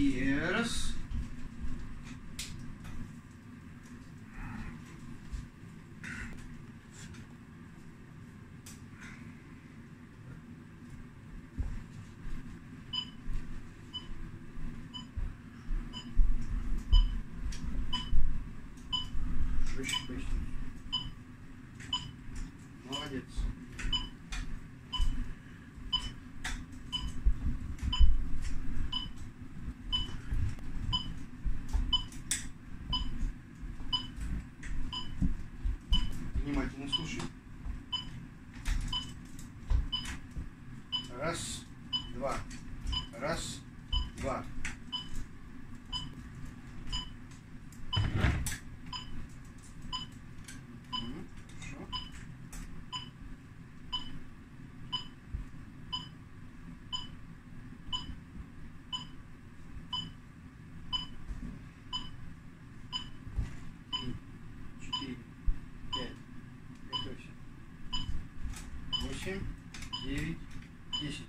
И раз. Выше поясницу. Молодец. Внимательно слушай. Раз, два. Раз, два. Хорошо. Три, четыре, пять. Готовься. 8, 9, 10.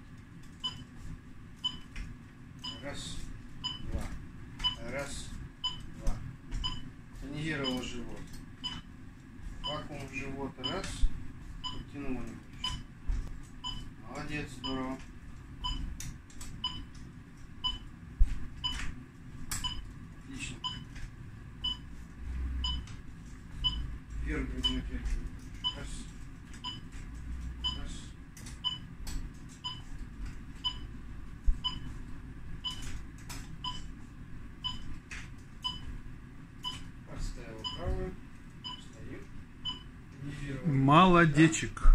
Раз, два. Раз, два. Тонизировал живот. Вакуум живота. Раз. Подтянула немножко. Молодец, здорово. Отлично. Вверх грудной клеткой. Раз. Раз. Поставил правую. Встаем. Молодечек.